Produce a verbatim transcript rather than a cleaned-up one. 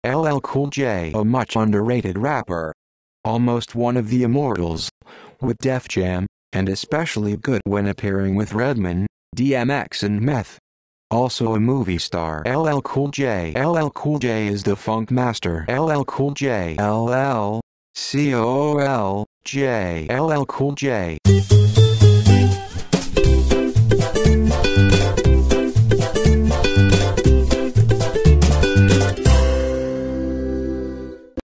L L Cool J, a much underrated rapper. Almost one of the immortals. With Def Jam, and especially good when appearing with Redman, D M X and Meth. Also a movie star. L L Cool J. L L Cool J is the funk master. L L Cool J. L L C O O L J. L L Cool J.